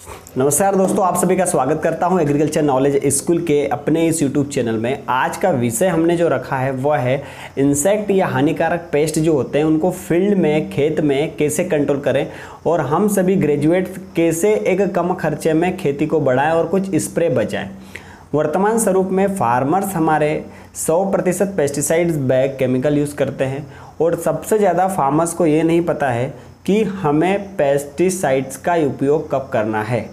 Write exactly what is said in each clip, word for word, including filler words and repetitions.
नमस्कार दोस्तों, आप सभी का स्वागत करता हूं एग्रीकल्चर नॉलेज स्कूल के अपने इस यूट्यूब चैनल में। आज का विषय हमने जो रखा है वह है इंसेक्ट या हानिकारक पेस्ट जो होते हैं उनको फील्ड में, खेत में कैसे कंट्रोल करें और हम सभी ग्रेजुएट कैसे एक कम खर्चे में खेती को बढ़ाएं और कुछ स्प्रे बचाएं। वर्तमान स्वरूप में फार्मर्स हमारे सौ प्रतिशत पेस्टिसाइड्स बैग केमिकल यूज़ करते हैं और सबसे ज़्यादा फार्मर्स को ये नहीं पता है कि हमें पेस्टिसाइड्स का उपयोग कब करना है।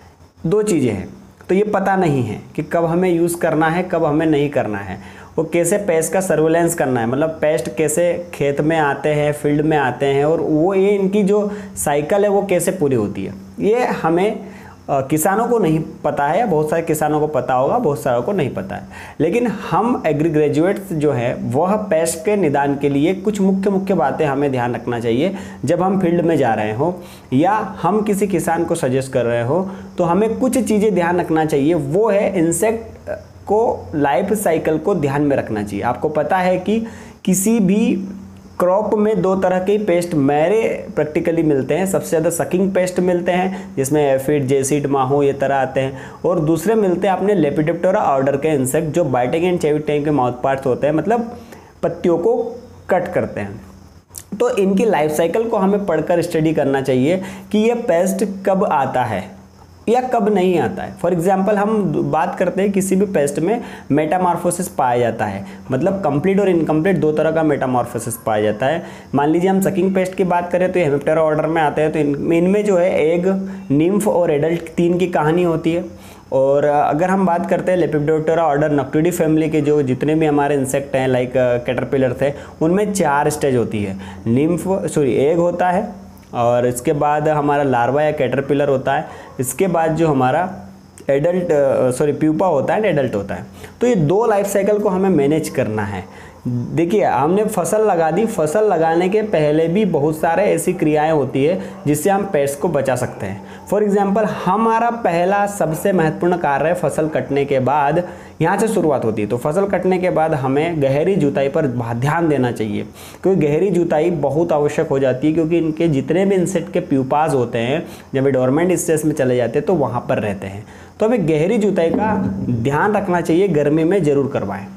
दो चीज़ें हैं, तो ये पता नहीं है कि कब हमें यूज़ करना है, कब हमें नहीं करना है, वो कैसे पेस्ट का सर्विलेंस करना है, मतलब पेस्ट कैसे खेत में आते हैं, फील्ड में आते हैं और वो ये इनकी जो साइकिल है वो कैसे पूरी होती है, ये हमें आ, किसानों को नहीं पता है। बहुत सारे किसानों को पता होगा, बहुत सारों को नहीं पता है। लेकिन हम एग्री ग्रेजुएट्स जो है वह पेस्ट के निदान के लिए कुछ मुख्य मुख्य बातें हमें ध्यान रखना चाहिए। जब हम फील्ड में जा रहे हो या हम किसी किसान को सजेस्ट कर रहे हो तो हमें कुछ चीज़ें ध्यान रखना चाहिए। वो है इंसेक्ट को लाइफ साइकिल को ध्यान में रखना चाहिए। आपको पता है कि किसी भी क्रॉप में दो तरह के पेस्ट मेरे प्रैक्टिकली मिलते हैं। सबसे ज़्यादा सकिंग पेस्ट मिलते हैं जिसमें एफिड, जेसिड, माहो ये तरह आते हैं, और दूसरे मिलते हैं अपने लेपिडोप्टेरा ऑर्डर के इंसेक्ट जो बाइटिंग एंड चेविटिंग के माउथ पार्ट्स होते हैं, मतलब पत्तियों को कट करते हैं। तो इनकी लाइफ साइकिल को हमें पढ़कर स्टडी करना चाहिए कि ये पेस्ट कब आता है या कब नहीं आता है। फॉर एग्जाम्पल हम बात करते हैं किसी भी पेस्ट में मेटामॉर्फोसिस पाया जाता है, मतलब कंप्लीट और इनकम्प्लीट दो तरह का मेटामॉर्फोसिस पाया जाता है। मान लीजिए हम सकिंग पेस्ट की बात करें तो ये हेमिप्टेरा ऑर्डर में आते हैं। तो इनमें इनमें जो है एग, निम्फ और एडल्ट तीन की कहानी होती है। और अगर हम बात करते हैं लेपिडोप्टेरा ऑर्डर नॉक्टिडी फैमिली के जो जितने भी हमारे इंसेक्ट हैं लाइक कैटरपिलर थे, उनमें चार स्टेज होती है। निम्फ सॉरी एग होता है, और इसके बाद हमारा लार्वा या कैटरपिलर होता है, इसके बाद जो हमारा एडल्ट सॉरी प्यूपा होता है, एडल्ट होता है। तो ये दो लाइफ साइकिल को हमें मैनेज करना है। देखिए हमने फसल लगा दी, फसल लगाने के पहले भी बहुत सारे ऐसी क्रियाएं होती है जिससे हम पेस्ट को बचा सकते हैं। फॉर एग्जांपल हमारा पहला सबसे महत्वपूर्ण कार्य फसल कटने के बाद यहाँ से शुरुआत होती है। तो फसल कटने के बाद हमें गहरी जुताई पर ध्यान देना चाहिए, क्योंकि गहरी जुताई बहुत आवश्यक हो जाती है, क्योंकि इनके जितने भी इंसेक्ट के प्यूपाज होते हैं जब ये डोरमेंट स्टेज में चले जाते हैं तो वहाँ पर रहते हैं। तो हमें गहरी जुताई का ध्यान रखना चाहिए, गर्मी में ज़रूर करवाएं।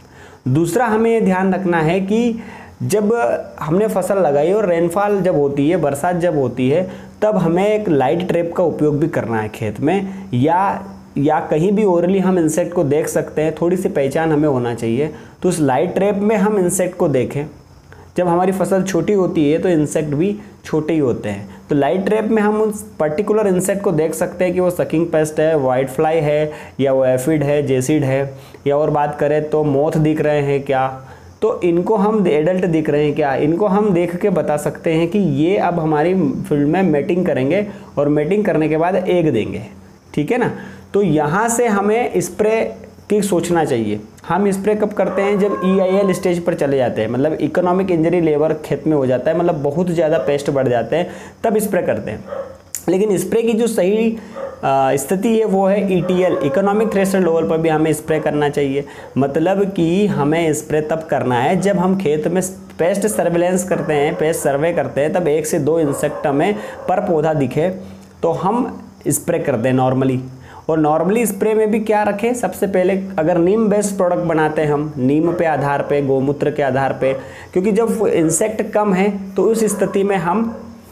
दूसरा हमें ये ध्यान रखना है कि जब हमने फसल लगाई और रेनफॉल जब होती है, बरसात जब होती है, तब हमें एक लाइट ट्रैप का उपयोग भी करना है खेत में, या या कहीं भी ओरली हम इंसेक्ट को देख सकते हैं। थोड़ी सी पहचान हमें होना चाहिए। तो उस लाइट ट्रैप में हम इंसेक्ट को देखें। जब हमारी फसल छोटी होती है तो इंसेक्ट भी छोटे ही होते हैं। तो लाइट ट्रैप में हम उस पर्टिकुलर इंसेक्ट को देख सकते हैं कि वो सकिंग पेस्ट है, वाइट फ्लाई है, या वो एफिड है, जेसिड है, या और बात करें तो मोथ दिख रहे हैं क्या, तो इनको हम एडल्ट दिख रहे हैं क्या, इनको हम देख के बता सकते हैं कि ये अब हमारी फील्ड में मेटिंग करेंगे और मेटिंग करने के बाद एग देंगे। ठीक है ना। तो यहाँ से हमें स्प्रे की सोचना चाहिए। हम स्प्रे कब करते हैं? जब ई आई एल स्टेज पर चले जाते हैं, मतलब इकोनॉमिक इंजरी लेवल खेत में हो जाता है, मतलब बहुत ज़्यादा पेस्ट बढ़ जाते हैं, तब स्प्रे करते हैं। लेकिन स्प्रे की जो सही स्थिति है वो है E T L, economic threshold level पर भी हमें स्प्रे करना चाहिए। मतलब कि हमें स्प्रे तब करना है जब हम खेत में पेस्ट सर्विलेंस करते हैं, पेस्ट सर्वे करते हैं, तब एक से दो इंसेक्ट हमें पर पौधा दिखे तो हम स्प्रे करते हैं नॉर्मली। और नॉर्मली स्प्रे में भी क्या रखें, सबसे पहले अगर नीम बेस्ड प्रोडक्ट बनाते हैं हम, नीम पे आधार पे, गोमूत्र के आधार पे, क्योंकि जब इंसेक्ट कम है तो उस स्थिति में हम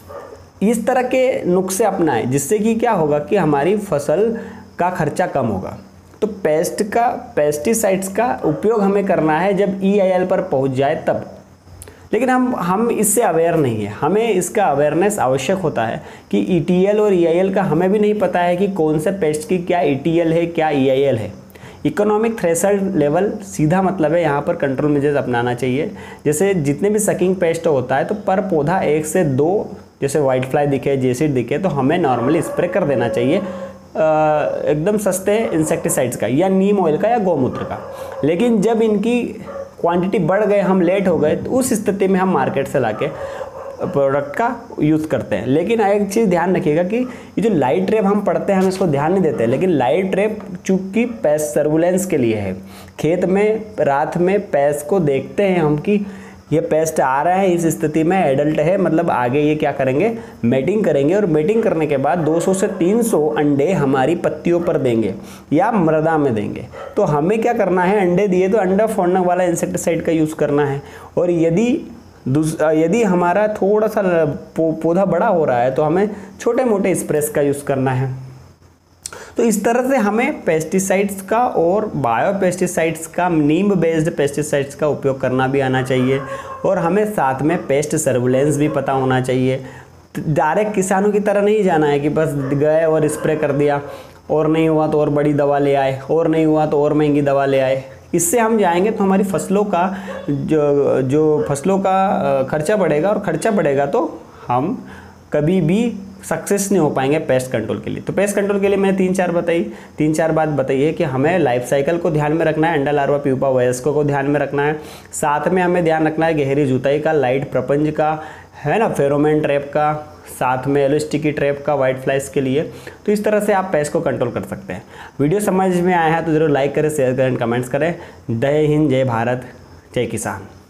इस तरह के नुस्खे अपनाएं, जिससे कि क्या होगा कि हमारी फसल का खर्चा कम होगा। तो पेस्ट का पेस्टिसाइड्स का उपयोग हमें करना है जब ई आई एल पर पहुंच जाए तब। लेकिन हम हम इससे अवेयर नहीं है, हमें इसका अवेयरनेस आवश्यक होता है कि ई टी एल और ई आई एल का हमें भी नहीं पता है कि कौन से पेस्ट की क्या ई टी एल है, क्या ई आई एल है। इकोनॉमिक थ्रेशोल्ड लेवल सीधा मतलब है यहाँ पर कंट्रोल मेजर्स अपनाना चाहिए। जैसे जितने भी सकिंग पेस्ट होता है तो पर पौधा एक से दो, जैसे वाइट फ्लाई दिखे, जेसिड दिखे, तो हमें नॉर्मली स्प्रे कर देना चाहिए एकदम सस्ते इंसेक्टिसाइड्स का, या नीम ऑयल का, या गौमूत्र का। लेकिन जब इनकी क्वांटिटी बढ़ गए, हम लेट हो गए, तो उस स्थिति में हम मार्केट से लाके प्रोडक्ट का यूज़ करते हैं। लेकिन एक चीज़ ध्यान रखिएगा कि ये जो लाइट ट्रैप हम पढ़ते हैं हम इसको ध्यान नहीं देते, लेकिन लाइट ट्रैप चूँकि पेस्ट सर्विलेंस के लिए है। खेत में रात में पेस्ट को देखते हैं हम कि ये पेस्ट आ रहा है, इस स्थिति में एडल्ट है, मतलब आगे ये क्या करेंगे, मेटिंग करेंगे और मेटिंग करने के बाद दो सौ से तीन सौ अंडे हमारी पत्तियों पर देंगे या मृदा में देंगे। तो हमें क्या करना है, अंडे दिए तो अंडा फोड़ने वाला इंसेक्टिसाइड का यूज़ करना है। और यदि यदि हमारा थोड़ा सा पौधा बड़ा हो रहा है तो हमें छोटे मोटे स्प्रेस का यूज़ करना है। तो इस तरह से हमें पेस्टिसाइड्स का और बायो पेस्टिसाइड्स का, नीम बेस्ड पेस्टिसाइड्स का उपयोग करना भी आना चाहिए और हमें साथ में पेस्ट सर्विलेंस भी पता होना चाहिए। डायरेक्ट किसानों की तरह नहीं जाना है कि बस गए और स्प्रे कर दिया, और नहीं हुआ तो और बड़ी दवा ले आए, और नहीं हुआ तो और महंगी दवा ले आए। इससे हम जाएंगे तो हमारी फसलों का जो जो फसलों का खर्चा बढ़ेगा, और खर्चा बढ़ेगा तो हम कभी भी सक्सेस नहीं हो पाएंगे पेस्ट कंट्रोल के लिए। तो पेस्ट कंट्रोल के लिए मैंने तीन चार बताई तीन चार बात बताई है कि हमें लाइफ साइकिल को ध्यान में रखना है, अंडा लार्वा प्यूपा वयस्कों को ध्यान में रखना है, साथ में हमें ध्यान रखना है गहरी जुताई का, लाइट प्रपंच का, है ना, फेरोमोन ट्रैप का, साथ में येलो स्टिकी ट्रैप का वाइट फ्लाइज के लिए। तो इस तरह से आप पेस्ट को कंट्रोल कर सकते हैं। वीडियो समझ में आया है तो ज़रूर लाइक करें, शेयर करें, कमेंट्स करें। जय हिंद, जय भारत, जय किसान।